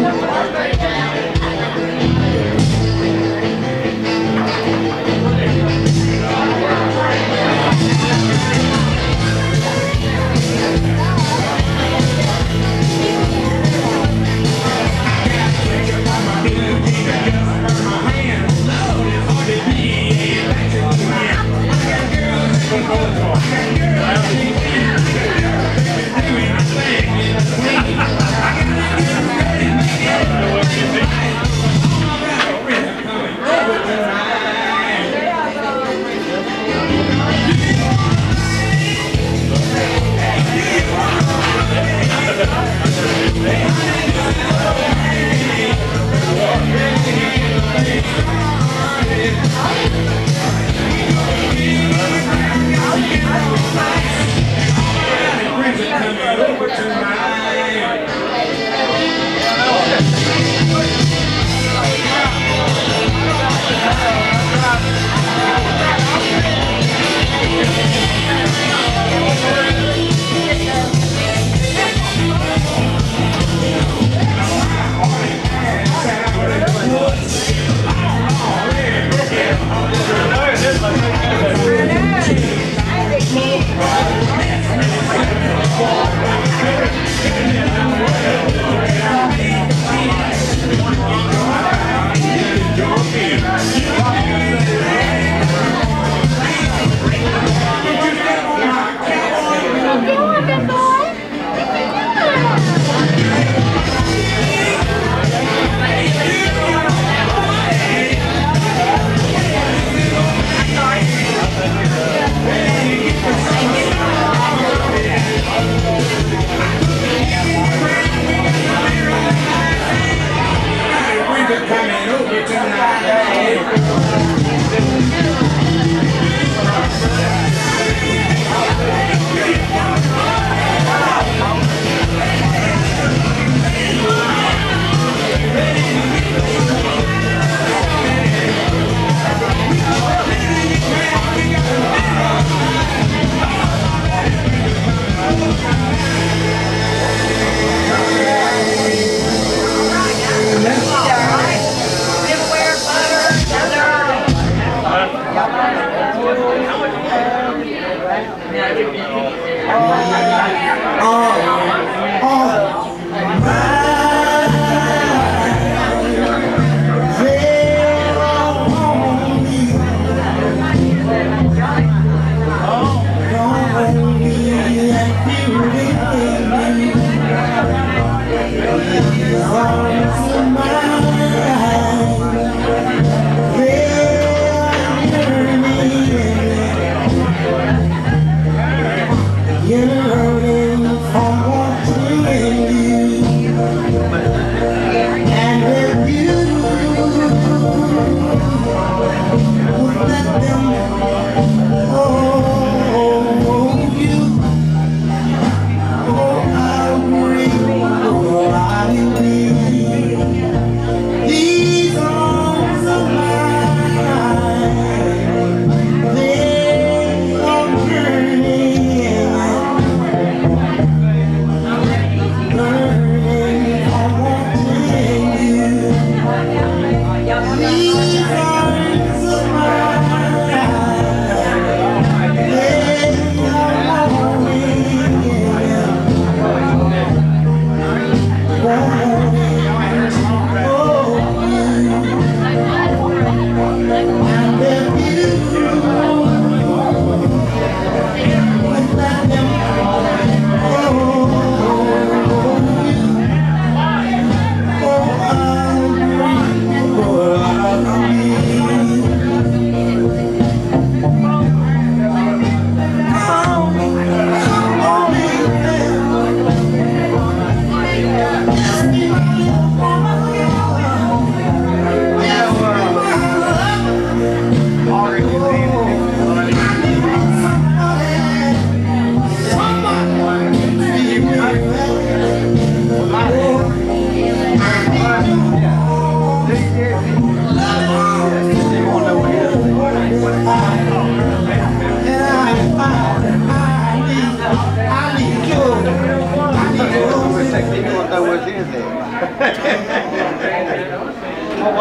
People don't know what's in there.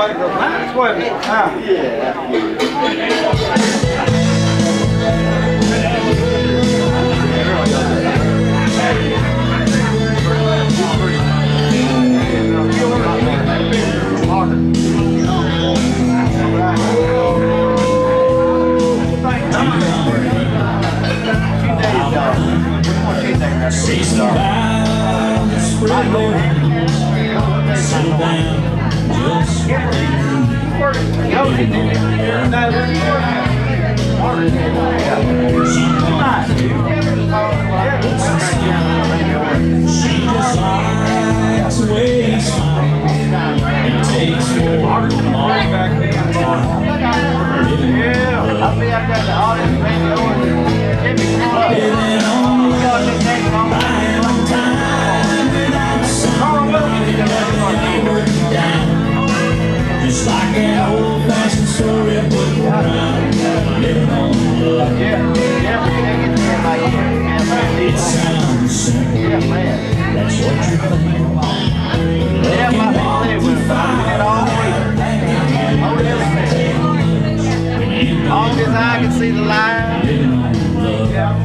everybody goes, nice, wasn't it? See some violence spread there. Settle down, just she just likes the way he smiles. It takes more than all back there. Just like an old-fashioned story put around, living on love. It sounds simple, that's what you're thinking. Looking walk through fire, long as I can see the light. living on love.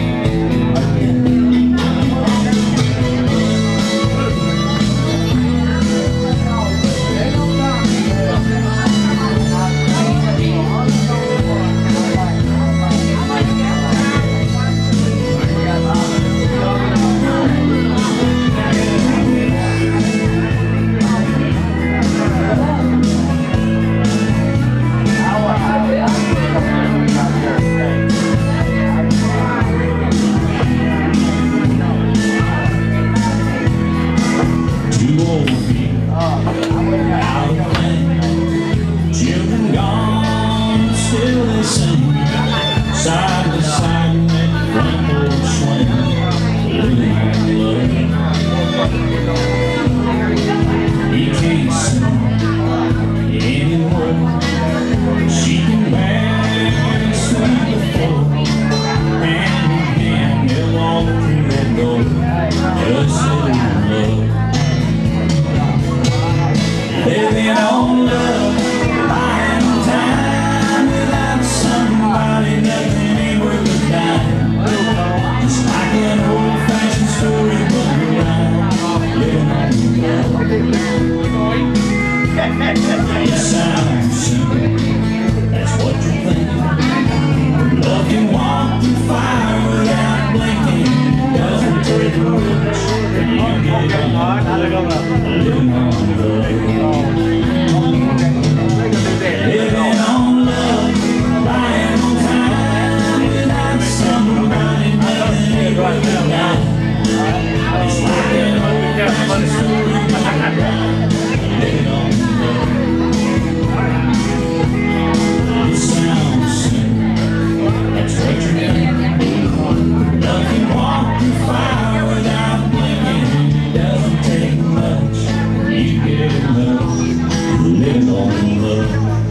Children gone, still they sing, side by side in that front porch swing, living on love. He can't sing anymore. She can barely sweep the floor, hand in hand they'll walk through that door, just living on love. Living on love, buying time without somebody, nothing ain't worth a dime. Just like an old-fashioned story book around, living on love. It sounds simple, that's what you're thinking. Love can walk through fire without blinking. It doesn't take much when you get on living on love. Living on love, buying time without somebody, nothing ain't worth a dime. It's like an old-fashioned story living on love. It sounds simple, that's what you're thinking. Love can walk through fire without blinking. It doesn't take much when you get in love. Living on love.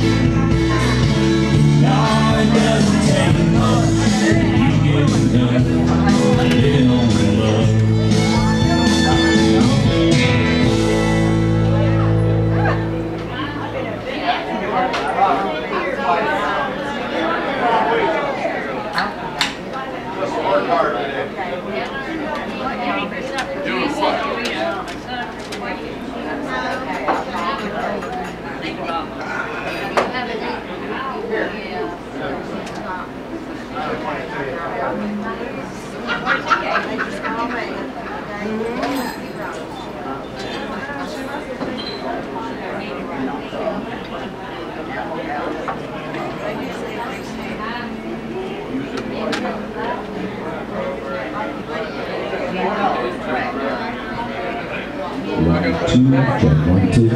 No, it doesn't take much when you get in love. Living on love. Work hard today. Doing what? One, two,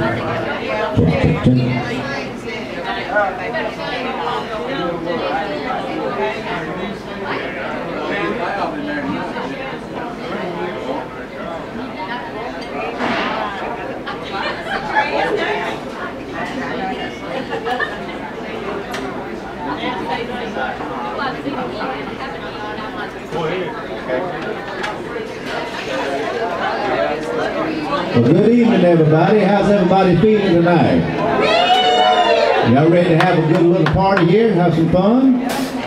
Well, good evening, everybody. How's everybody feeling tonight? Y'all ready to have a good little party here? Have some fun?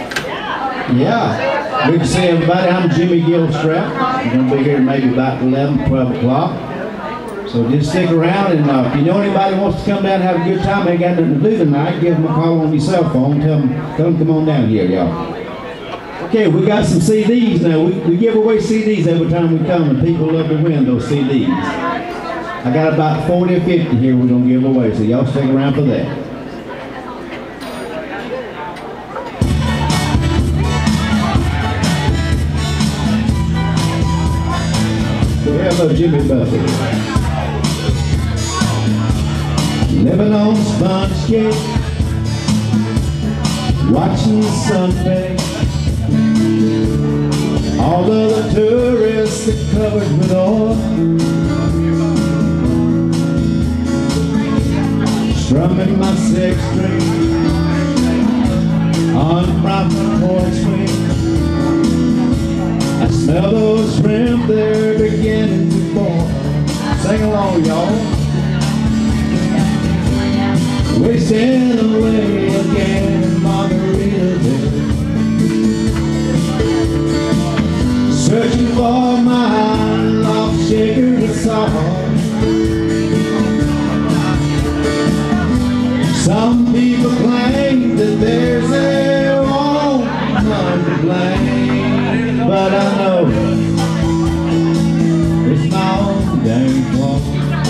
Yeah. Good to see everybody. I'm Jimmy Gilstrap. I'm going to be here maybe about 11, 12 o'clock. So just stick around, and if you know anybody who wants to come down and have a good time, ain't got nothing to do tonight, give them a call on your cell phone. Tell them come on down here, y'all. Okay, we got some CDs now. We give away CDs every time we come, and people love to win those CDs. I got about 40 or 50 here we're going to give away, so y'all stick around for that. Hello, Jimmy Buffett. Living on sponge cake, watching the sun fade. All of the tourists are covered with oil, strumming my sixth string on from the porch swing. I smell those shrimp, they're beginning to boil. Sing along, y'all. Wasting away again in Margaritaville, searching for my lost shaker to solve. Some people claim that there's a woman to blame, but I know it's my own dang fault.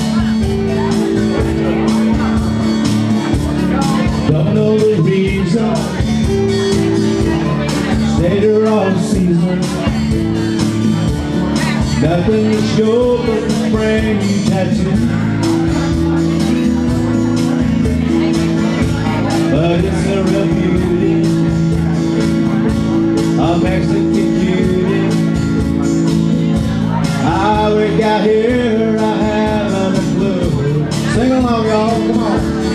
Don't know the reason, stayed here all season. Nothing to show but the frame you tattoo. But it's a real beauty, a Mexican cutie. How we got here, I haven't a clue. Sing along, y'all, come on.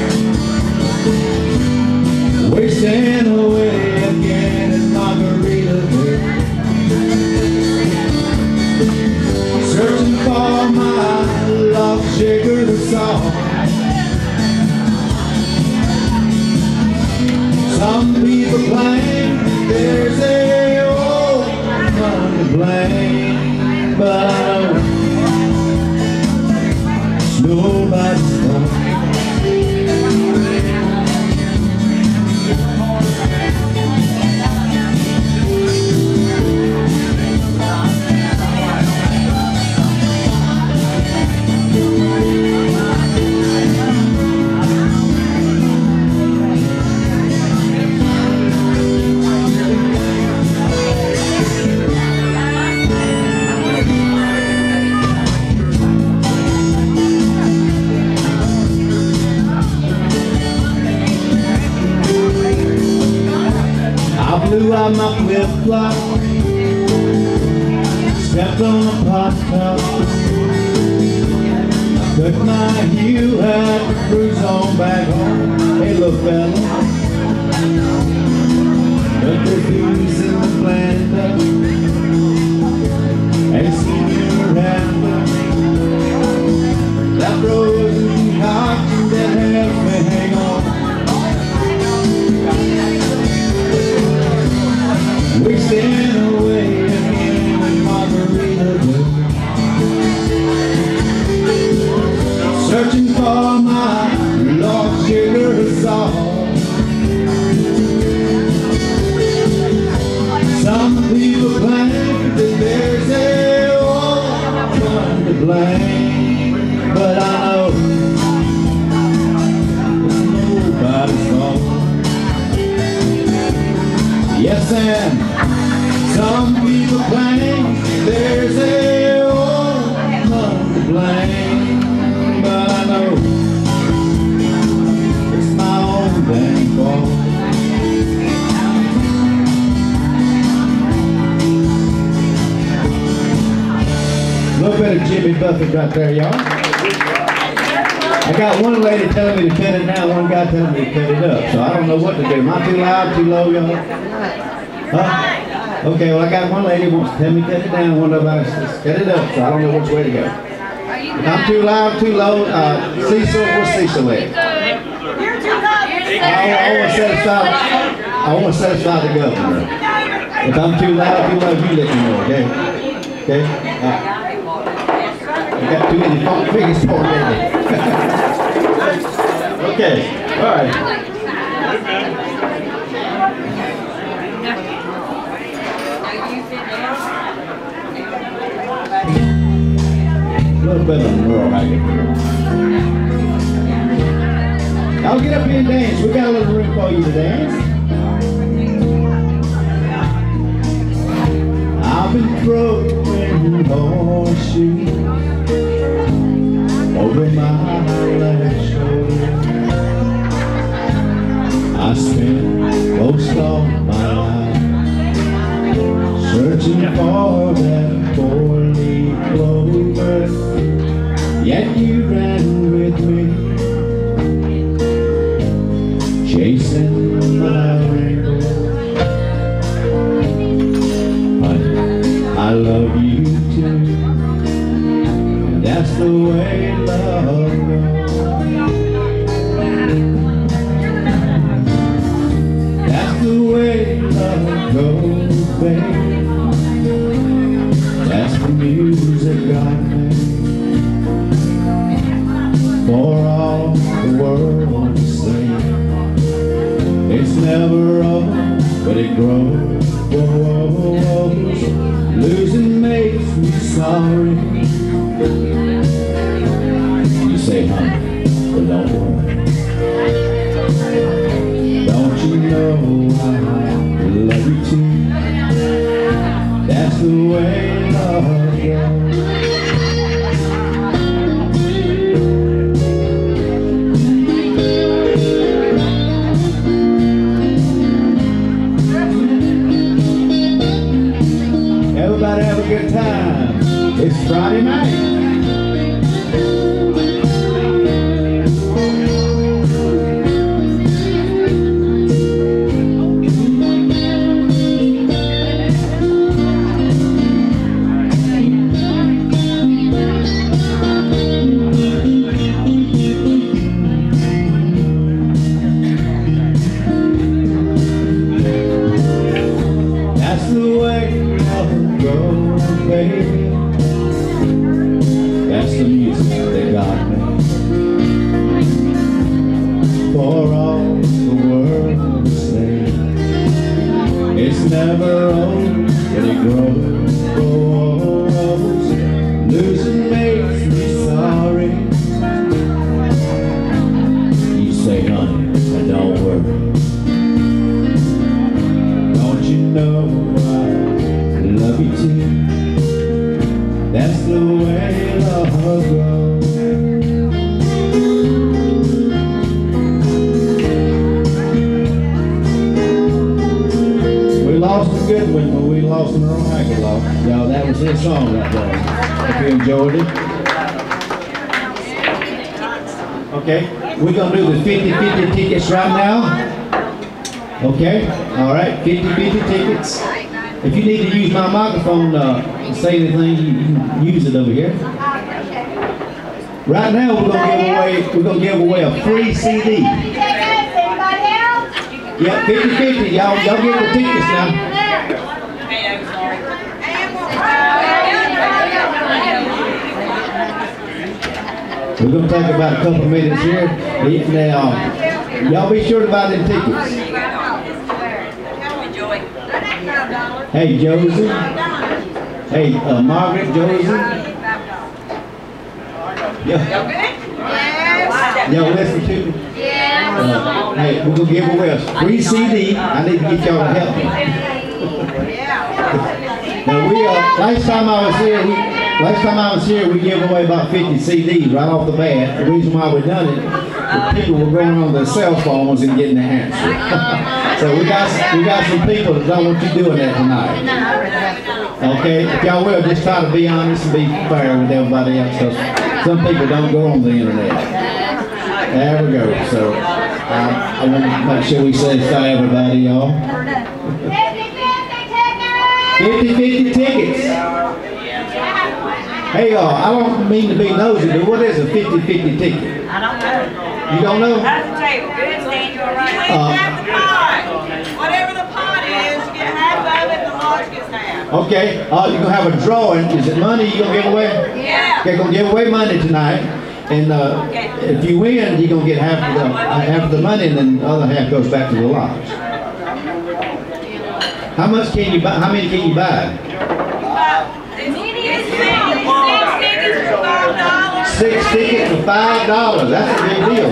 Wasting away again in Margaritaville, searching for my lost shaker to solve. Some people claim there's a woman to blame, but I know it's nobody's fault. Blew out my flip-flop, stepped on a pot top, took my heel hat, cruise on back home. Hey, look, fella, put the fuse in the blender and see your hammer. That frozen cotton that helped me hang on. Wasting away again in Margaritaville, searching for my lost sugar salt. Some people claim that there's a woman to blame, but I know it's nobody's fault. Yes, and some people claim there's a woman to blame, but I know it's my own dang fault. A little bit of Jimmy Buffett right there, y'all. I got one lady telling me to cut it down, one guy telling me to cut it up, so I don't know what to do. Am I too loud, too low, y'all? Huh? Okay, well I got one lady who wants to tell me to cut it down, one of us cut it up, so I don't know which way to go. If I'm too loud, too low, Cecil, where's Cecil at? You're too loud. I want to satisfy the governor. If I'm too loud, you let me know, okay? Okay? I got too many phone figures for me. Okay, all right. A little better than Royal Haggard. Y'all get up here and dance. We got a little room for you to dance. I've been throwing horseshoes over my left shoulder. I spent most of my life searching for that four-leaf clover, yet you ran with me, chasing my rainbow. I love you too, and that's the way love goes. That's the way love goes, babe. That's the music I made for all the world to sing. It's never over, but it grows. Whoa, whoa, whoa. Losing makes me sorry. You say, honey, but don't worry. Don't you know I love you too? That's the way love goes. Everybody have a good time. It's Friday night. That's the way love goes, baby. That's the music that God made for all the world to sing. It's never over, but it grows. Losing makes me sorry. You say, honey, but don't worry. Don't you know I love you too? That's the way love goes. We lost a good one, but we lost an Royal Haggard lost. Y'all, that was his song right there. Hope you enjoyed it. Okay, we're going to do the 50-50 tickets right now. Okay, all right, 50-50 tickets. If you need to use my microphone to say anything, you can use it over here. Right now, we're gonna give away a free CD. Yeah, 50-50. Y'all get the tickets now. We're gonna take about a couple minutes here. Now, y'all be sure to buy them tickets. Hey, Josie. Hey, Margaret, Josie. Y'all listen to me? Hey, we're going to give away a free CD. I need to get y'all to help me. Now, last time I was here, we gave away about 50 CDs right off the bat. The reason why we done it, the people were going on their cell phones and getting the answer. So we got some people that don't want you doing that tonight. Okay, if y'all will, just try to be honest and be fair with everybody else, because some people don't go on the internet. There we go. So I want to make sure we satisfy everybody, y'all. 50-50 tickets. Hey, y'all, I don't mean to be nosy, but what is a 50-50 ticket? I don't know. You don't know? That's the table. Good, Daniel, right? Half the pot. Whatever the pot is, you get half of it, and the lodge gets half. Okay, you're gonna have a drawing. Is it money you're gonna give away? Yeah. They're gonna give away money tonight. And if you win, you're gonna get half of the money, and then the other half goes back to the lodge. How much can you buy? How many can you buy? $6 tickets for $5. 6 tickets for $5. That's a big deal.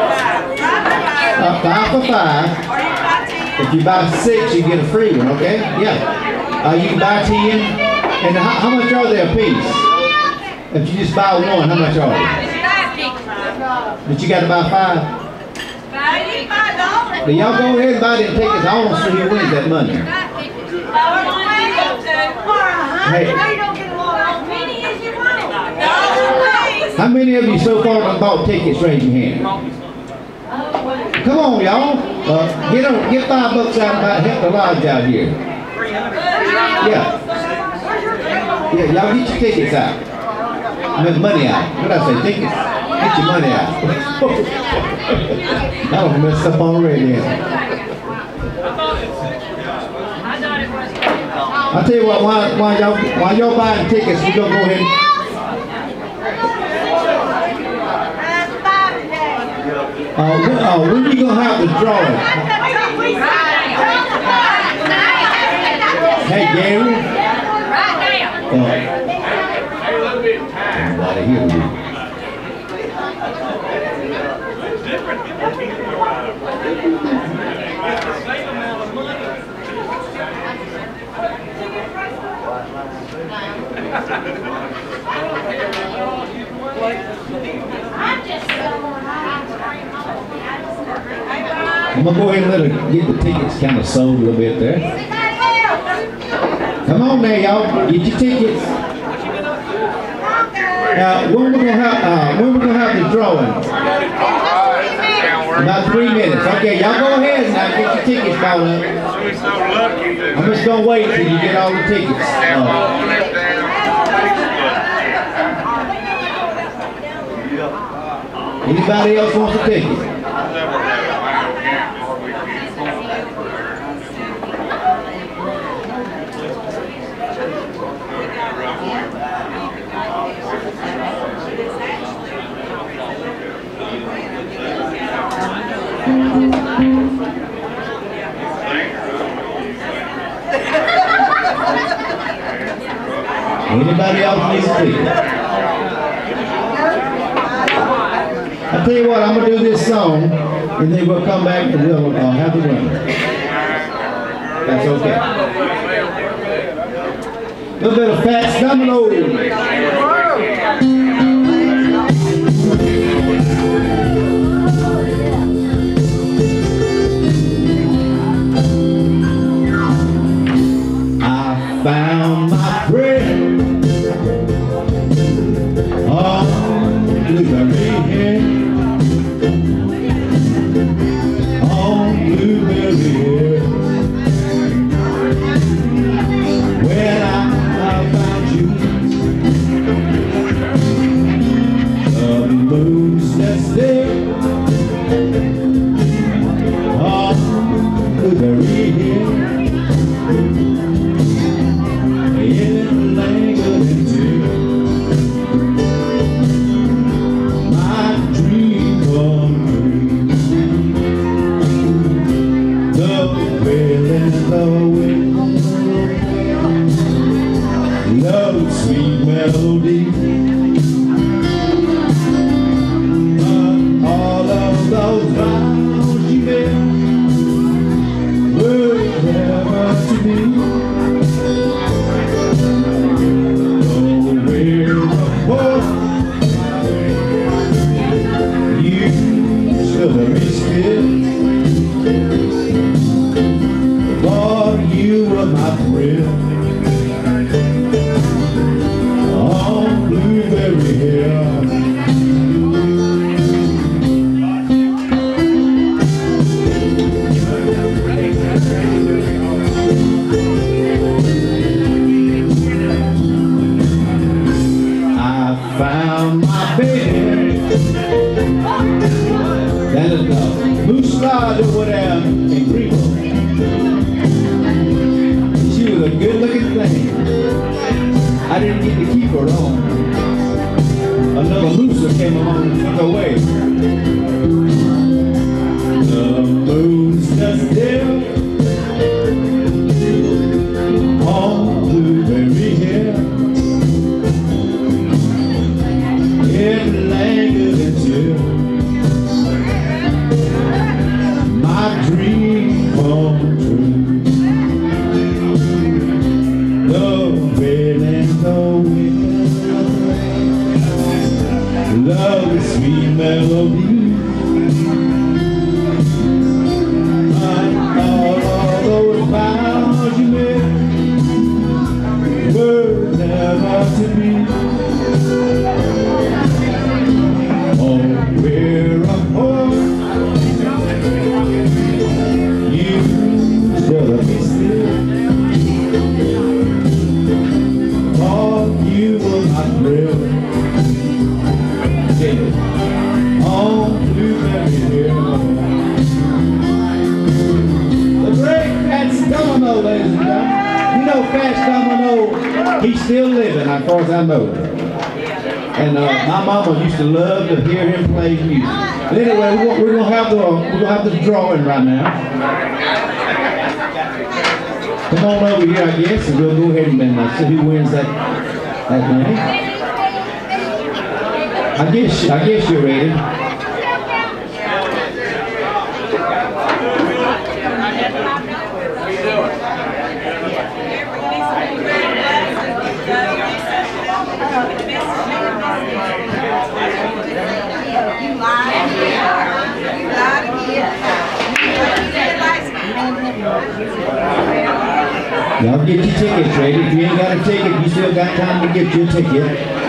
5 for $5. If you buy 6, you get a free one. Okay? Yeah. You can buy 10. And how much are they a piece? If you just buy one, how much are they? But you got to buy 5. Then y'all go ahead and buy them tickets. I want to see who wins that money. Hey, how many of you so far have bought tickets? Raise your hand. Come on, y'all. Get $5 out and help the lodge out here. Yeah. Yeah, y'all get your tickets out. Money out. What did I say? Tickets? Get your money out. I don't mess up already. I'll tell you what, while y'all buying tickets, we're going to go ahead when you going to have the drawing? Hey, Gary. Everybody here with you. I'm going to go ahead and let her get the tickets kind of sold a little bit there. Come on there, y'all. Get your tickets. When we're going to have the drawing? About 3 minutes. Okay, y'all go ahead and get your tickets bought up. I'm just going to wait till you get all the tickets. Anybody else wants a ticket? Anybody else needs a ticket? I'll tell you what, I'm going to do this song, and then we'll come back and we'll have the winner. That's okay. A little bit of Fats Domino. I found my friend on Blueberry Hill. On Blueberry Hill. When I found you, the moon set still on Blueberry Hill. Sweet melody, but all of those vows you made were never to be. Nowhere apart, you should have risked it, for you were my thrill. Blueberry Hill. I found my baby That is Moose Lodge over there in Greenville. She was a good looking thing. I didn't get to keep her long. Another mooser came along and took her away. The moon's just still on Blueberry Hill. It lingered until my dream come true. The rain and the wind, love the sweet melody. I thought all those vows you made were never to be. Oh, we're apart. You should have been still. Thought you were my thrill. On Blueberry Hill. The great Fats Domino, ladies and gentlemen. You know Fats Domino, he's still living, as far as I know. And my mama used to love to hear him play music. But anyway, we're gonna have the drawing right now. Come on over here, I guess, and we'll go ahead and see who wins that thing. I guess you're ready. Y'all get your tickets ready. If you ain't got a ticket, you still got time to get your ticket.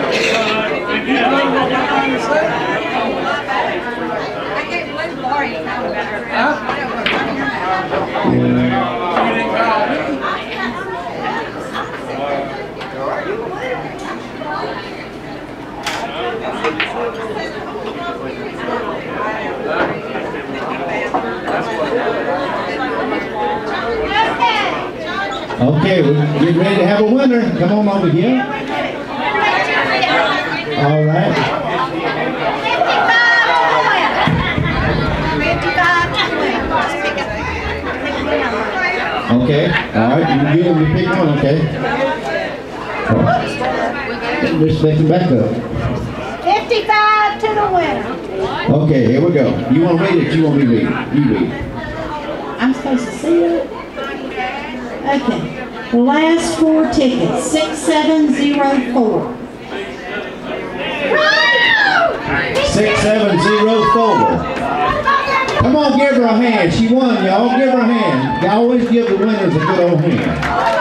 Okay, we're getting ready to have a winner. Come on over here. All right. 55. Okay. All right. You get them to pick one. Okay. Let's take it back up. 55 to the winner. Okay. Here we go. You want to read it? You want me to read it? You read it. I'm supposed to see it. Okay, the last four tickets, 6704. 6704. Come on, give her a hand. She won, y'all. Give her a hand. You always give the winners a good old hand.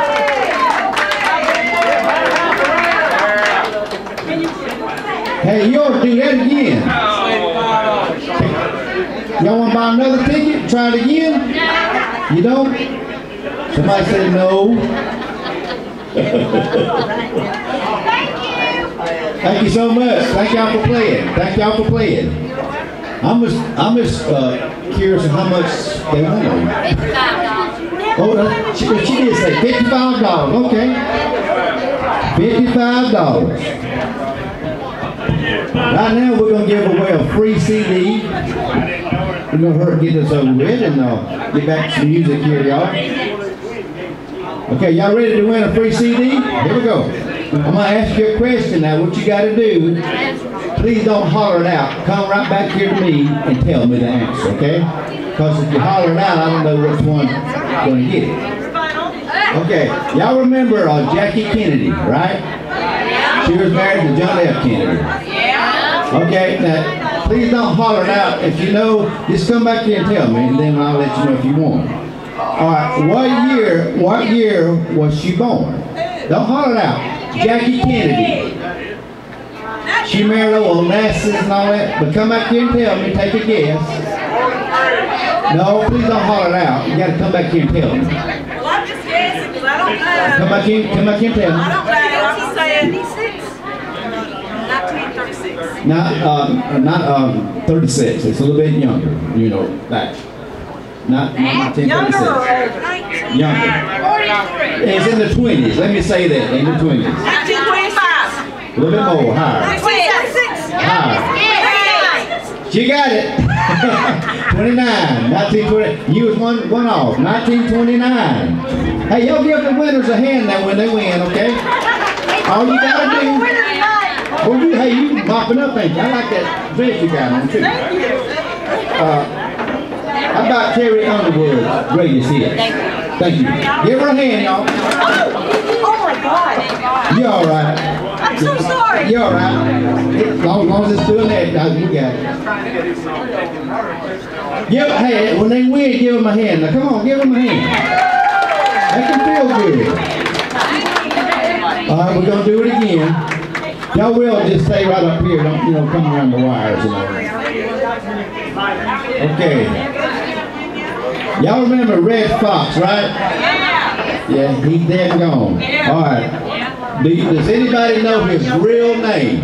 Hey, you ought to do that again. Y'all want to buy another ticket? Try it again? You don't? Somebody said no. Thank you so much. Thank y'all for playing. Thank y'all for playing. I'm just curious of how much they won. Oh, she did say $55. Okay. $55. Right now we're going to give away a free CD. We're going to hurry get this over with and get back to the music here, y'all. Okay, y'all ready to win a free CD? Here we go. I'm going to ask you a question now. What you got to do, please don't holler it out. Come right back here to me and tell me the answer, okay? Because if you holler it out, I don't know which one's going to get it. Okay, y'all remember Jackie Kennedy, right? She was married to John F. Kennedy. Okay, now, please don't holler it out. If you know, just come back here and tell me, and then I'll let you know if you won. All right, what year was she born? Don't holler it out. Jackie Kennedy. She married old Onassis and all that, but come back here and tell me, take a guess. No, please don't holler it out. You gotta come back here and tell me. Well, I'm just guessing because I don't know. Come back here and tell me. I don't know. I'm saying 1936. Not 36. It's a little bit younger. You know, back. Not 1936. Younger. 43. It's in the 20s. Let me say that. In the 20s. 1925. A little bit more. Higher. 1936. Higher. She got it. 29. 1920. You was one off. 1929. Hey, y'all give the winners a hand now when they win, okay? All you gotta do. Well, hey, you mopping up, ain't you? I like that dress you got on too. Thank you. How about Terry Underwood's greatest hit? Thank you. Give her a hand, y'all. Oh my God. You all right? I'm so sorry. You all right? As long as it's doing that, you got it. Hey, when they win, give them a hand. Now, come on, give them a hand. Make them feel good. All right, we're going to do it again. Y'all will just stay right up here. Don't, come around the wires, Okay. Y'all remember Red Fox, right? Yeah, he's dead and gone. All right. Does anybody know his real name?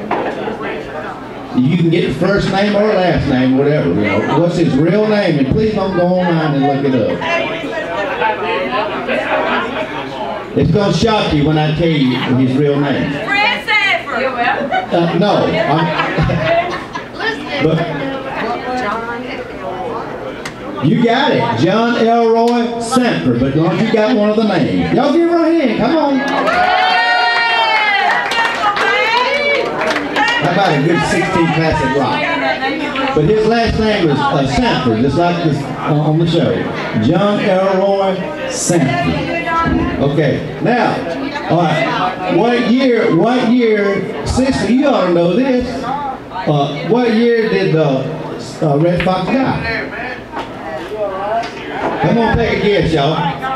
You can get the first name or last name, whatever, What's his real name? And please don't go online and look it up. It's going to shock you when I tell you his real name. Fred Sanford. No. But you got it. John Elroy Sanford. But long as you got one of the names. Y'all give her a hand. Come on. How about a good 16 classic rock? But his last name was Sanford, just like this on the show. John Elroy Sanford. Okay, now, all right. What year, sister, you ought to know this. What year did Red Fox die? Come on, take a guess, y'all.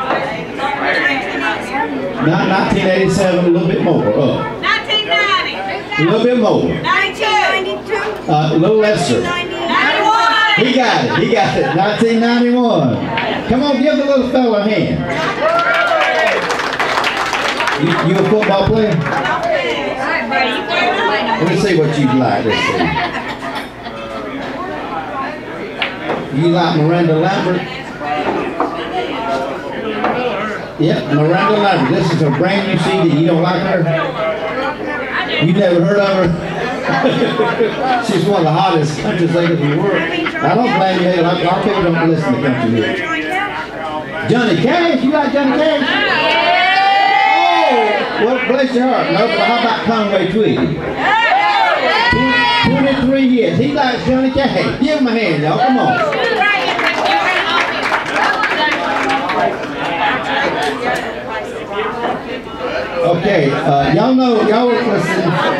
Not 1987, a little bit more. 1990. A little bit more. 1992. A little lesser. 91. He got it. 1991. Come on, give the little fella a hand. You a football player? Let me see what you like. Let's see. You like Miranda Lambert? Yep, Miranda Lambert. This is a brand new CD. You don't like her? You never heard of her? She's one of the hottest country singers in the world. I don't blame you. A lot of people don't listen to country music. Johnny Cash? You like Johnny Cash? Well, bless your heart. No, but how about Conway Twitty? 23 years. He likes Johnny Cash. Give him a hand, y'all. Come on. Okay, y'all listen.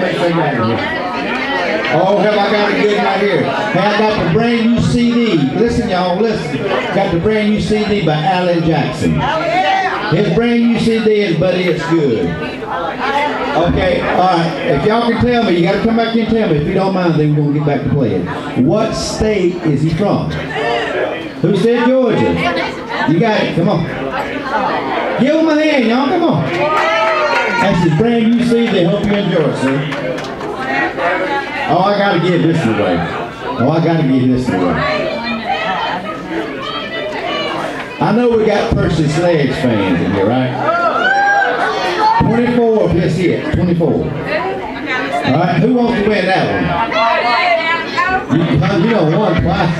Oh, have I got a good one right here? Hey, I got the brand new CD. Listen, y'all, listen. Got the brand new CD by Alan Jackson. His brand new CD is Buddy It's Good. Okay, all right. If y'all can tell me, you got to come back here and tell me. If you don't mind, then we're going to get back to playing. What state is he from? Who said Georgia? You got it. Come on. Give him a hand, y'all. Come on. That's his brand new CD. Hope you enjoy it, sir. Oh, I got to give this away. I know we got Percy Sledge fans in here, right? 24 of this hit. 24. All right, who wants to win that one? You don't won twice.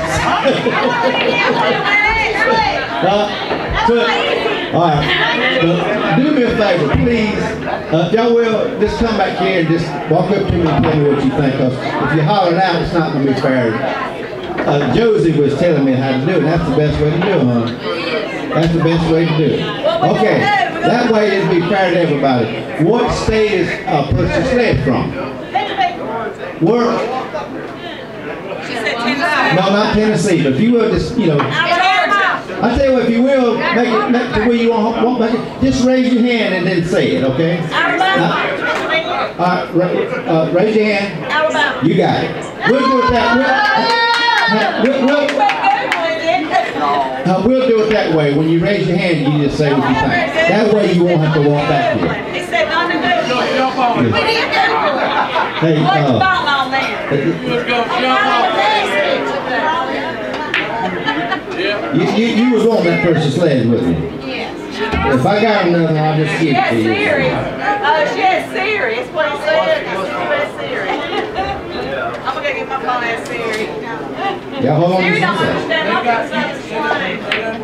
All right, do me a favor, please. If y'all will, just come back here and just walk up to me and tell me what you think. Because if you holler it out, it's not going to be fair. Josie was telling me how to do it. That's the best way to do it, huh? That's the best way to do it. Okay, that way it'll be fair to everybody. What state is Percy Sledge from? Where? No, not Tennessee, but if you will just, I tell you what, if you will, make it the way you want make it, just raise your hand and then say it, okay? Raise your hand. You got it. We'll do it that we'll do it that way. When you raise your hand, you just say what you think. That way you won't have to walk back here. Hey, What's your thought on that? you was on that person sled with me. If I got another, I'll just give it to you. Siri. She has Siri. It's what he said. She has Siri. I'm gonna go get my phone and Siri. Yeah, hold on Siri just don't a second. understand nothing except slave.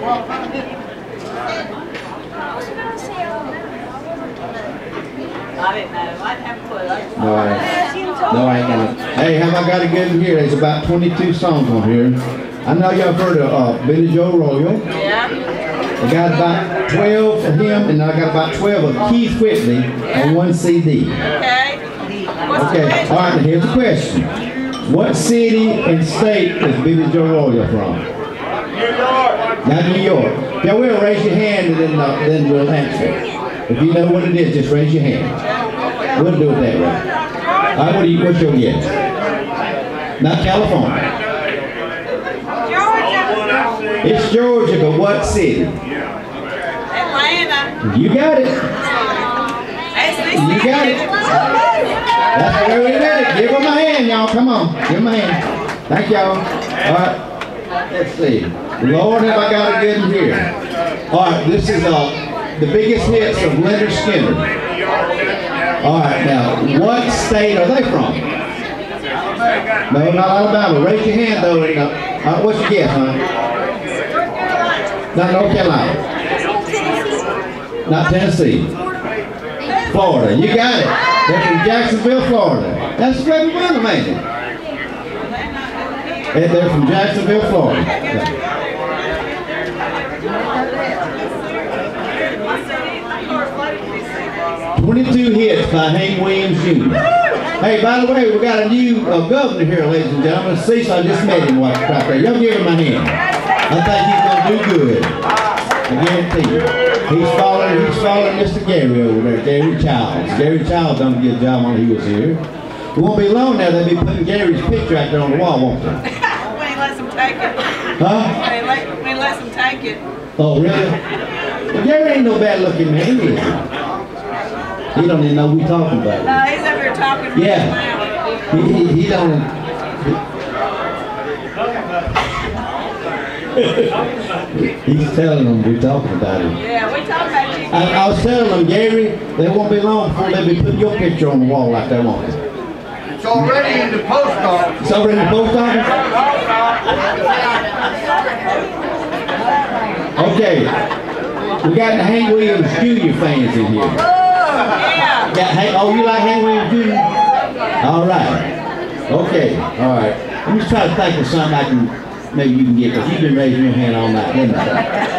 I didn't know. I didn't have a clue. No, I ain't gonna. Hey, have I got a good one here? There's about 22 songs on here. I know y'all heard of Billy Joe Royal. Yeah. I got about 12 of him, and I got about 12 of Keith Whitley on one CD. Okay. What's the Okay, question? all right, here's the question. What city and state is Billy Joe Royal from? New York. Not New York. Yeah, we'll raise your hand, and then we'll answer. If you know what it is, just raise your hand. We'll do it that way. All right, what's your guess? Not California. Georgia. It's Georgia, but what city? Atlanta. You got it. You got it. That's the way we did it. Give him a hand, y'all. Come on. Give him a hand. Thank y'all. All right. Let's see. Lord, have I got a good one here. All right. This is the biggest hits of Leonard Skinner. All right. Now, what state are they from? No, not Alabama. Raise your hand, though. What's your guess, huh? Not North Carolina. Not Tennessee. Florida. You got it. They're from Jacksonville, Florida. That's where we won them, ain't it? They're from Jacksonville, Florida. Yeah. 22 hits by Hank Williams Jr. Hey, by the way, we got a new governor here, ladies and gentlemen. Cecil, I just met him right there. Y'all give him a hand. I think he's going to do good. I guarantee you. He's following Mr. Gary over there, Gary Childs. Gary Childs done a good job when he was here. It won't be long now, they'll be putting Gary's picture out there on the wall, won't they? We ain't let them take it. Huh? We ain't let them take it. Oh, really? Well, Gary ain't no bad looking man, is he? He don't even know who we talking about. No, he's up here talking. Yeah. He don't. He's telling them we're talking about him. Yeah, we talking about you. I was telling them, Gary, they won't be long before they'll be putting your picture on the wall like that, won't they? It's already in the post office. It's over in the post office? Okay. We got the Hank Williams Jr. fans in here. Yeah. Oh, you like Hank Williams Jr.? All right. Okay. All right. Let me try to think of something I can, maybe you can get, because you've been raising your hand all night, haven't you?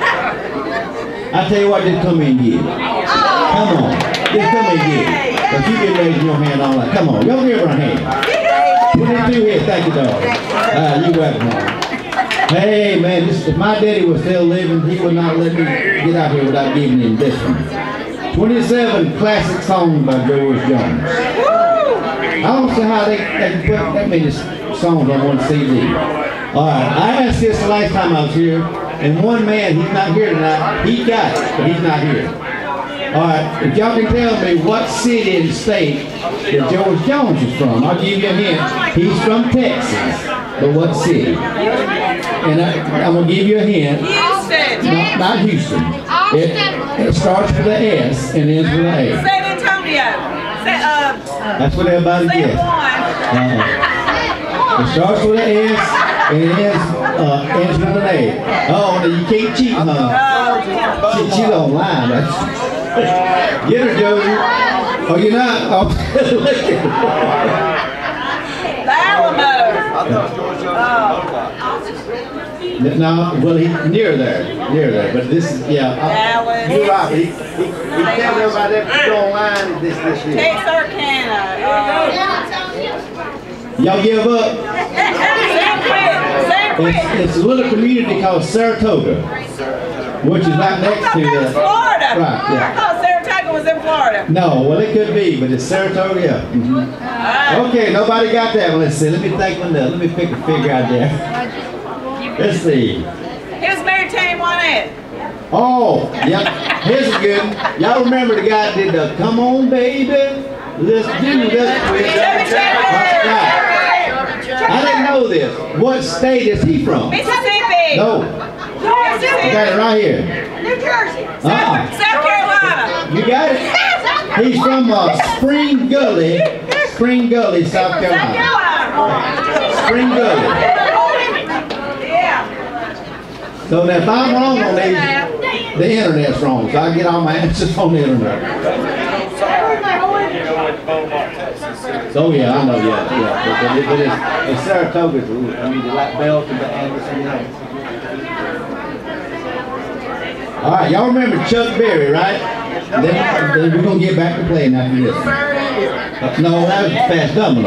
I tell you what, just come in and get it. Come on. Just come in and get it. Because you've been raising your hand all night. Come on. Y'all give her a hand. 22 here. Thank you, dog. You're welcome. Hey, man, if my daddy was still living, he would not let me get out here without giving him this one. 27 classic songs by George Jones. I don't see how they can put that many songs on one CD. All right, I asked this the last time I was here, and one man, he's not here tonight. He got it, but he's not here. All right, if y'all can tell me what city and state that George Jones is from, I'll give you a hint. He's from Texas, but what city? And I'm going to give you a hint. Houston. No, not Houston. It starts with an S and ends with an A. San Antonio. That's what everybody San gets. Juan. It starts with an S and it ends with an A. Oh, you can't cheat, huh? She don't lie. Get her, Josie. Oh, you're not? Oh, look at her. The Alamo. No, well, he's near there, but this is, yeah. Dallas. You're right, he tells everybody that you go online and this. Texarkana. Y'all give up? San Quentin. It's a little community called Saratoga, which is right next to Florida. Right, I yeah. thought Saratoga was in Florida. No, well, it could be, but it's Saratoga, yeah. Okay, nobody got that one. Let's see, let me think one up. Let me pick a figure out there. Let's see. He was married to Tammy Wynette. Oh, yep. Here's a good one. Y'all remember the guy that did the Come On Baby? Listen, Jimmy doesn't quit. Right. I didn't know this. What state is he from? Mississippi. No. I got it right here. New Jersey. Uh-uh. South Carolina. You got it? He's from Spring Gully, South Carolina. Spring Gully. Yeah. So now if I'm wrong on these, the internet's wrong. So I get all my answers on the internet. Oh yeah, I know, yeah. But it's Saratoga's, I mean, like Belton, but Anderson, you know. All right, y'all remember Chuck Berry, right? Then we're going to get back to playing after this. No, that was Fast Domino.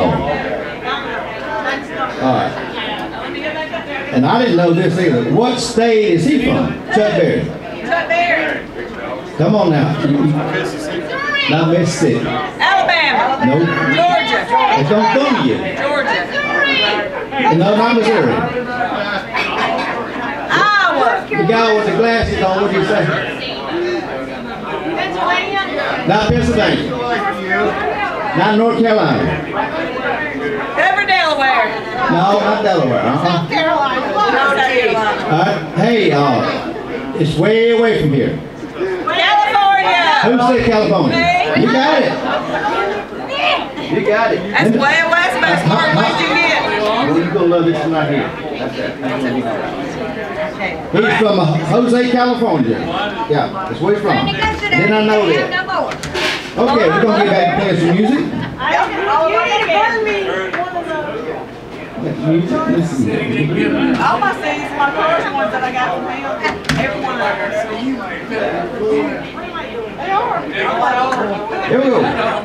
All right. And I didn't know this either. What state is he from? Chuck Berry. Chuck Berry. Come on now. Not Mississippi. Alabama. No. Georgia. It's don't come to you. Georgia. No, not Missouri. Iowa. The guy with the glasses on, what do you say? Pennsylvania. Not Pennsylvania. Not North Carolina. Over Delaware. No, not Delaware. South Carolina. North Carolina. All right. Hey, it's way away from here. California. Who said California? Me. You got it. You got it. That's way west, but as far as west you get. Well, you're going to love this one right here. He's from Jose, California. Yeah, that's where he's from. Didn't I know that? Okay, we're going to get back to playing some music. Listen. All my CDs, my first ones that I got from him, every one of them. Here we go.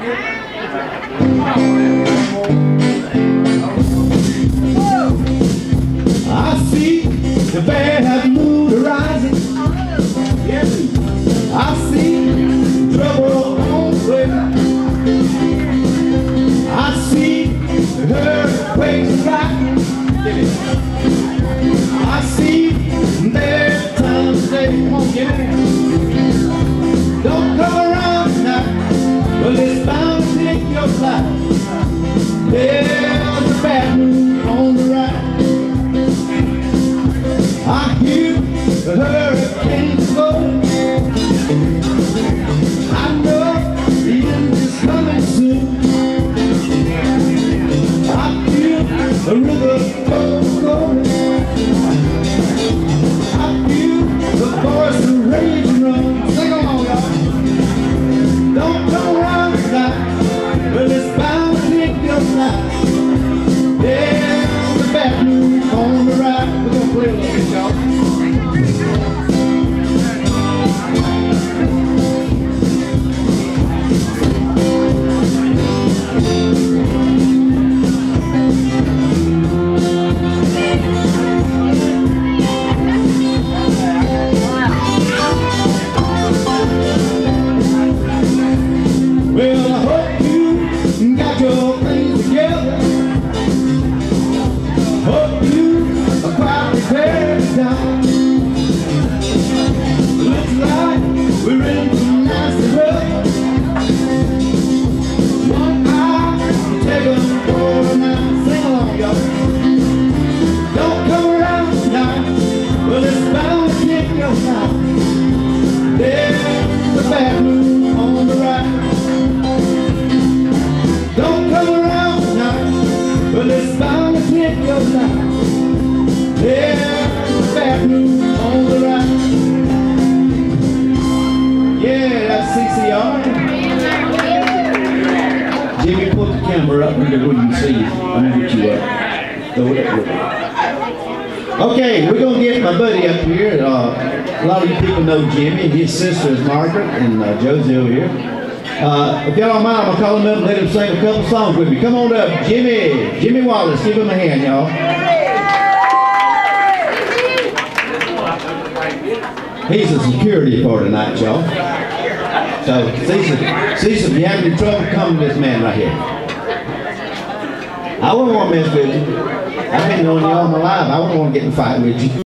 I see the bad have mood arising. Yes. I see trouble on the way. I see the earthquakes rising. I see bad times today. Come on, give it. Don't come around tonight. Well, it's bound to take your life. There's a bad mood on the right. I hear the hurricane's blowing. I know the end is coming soon. I feel the river flowing. I feel the forest rage and run. Sing along, y'all. Don't come around tonight. Well, it's bound to take your life. There's a bad mood on the right. We're gonna play a little bit, y'all. Well, I hope you got your things together. Hope you are quite prepared down. Looks like we're in some nasty weather. One eye, take a for a night. Sing along, y'all. Don't come around tonight. Well, it's bound to take your time. There's the bad mood on the right. Don't come around tonight. Well, it's bound to take your life. There's a bad mood on the right. Yeah, that's CCR. Jimmy, put the camera up under where you can see. I'm going to get you up. Throw it up. Okay, we're going to get my buddy up here. A lot of you people know Jimmy. His sister is Margaret and Josie over here. If y'all don't mind, I'm going to call him up and let him sing a couple songs with me. Come on up, Jimmy. Jimmy Wallace. Give him a hand, y'all. He's a security for tonight, y'all. So, see if you have any trouble, come to this man right here. I wouldn't want to mess with you. I've been knowing you all my life. I wouldn't want to get in a fight with you.